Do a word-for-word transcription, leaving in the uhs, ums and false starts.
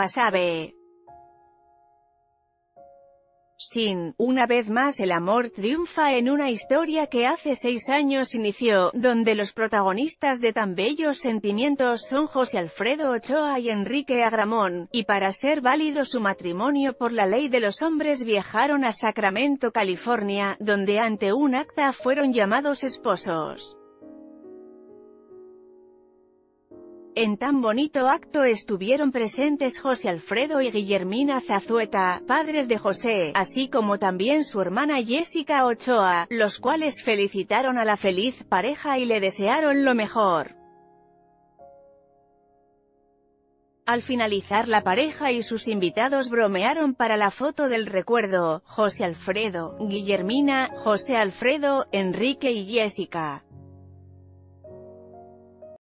Ochoa sabe. Sin, una vez más el amor triunfa en una historia que hace seis años inició, donde los protagonistas de tan bellos sentimientos son José Alfredo Ochoa y Enrique Agramón, y para ser válido su matrimonio por la ley de los hombres viajaron a Sacramento, California, donde ante un acta fueron llamados esposos. En tan bonito acto estuvieron presentes José Alfredo y Guillermina Zazueta, padres de José, así como también su hermana Jessica Ochoa, los cuales felicitaron a la feliz pareja y le desearon lo mejor. Al finalizar la pareja y sus invitados bromearon para la foto del recuerdo, José Alfredo, Guillermina, José Alfredo, Enrique y Jessica.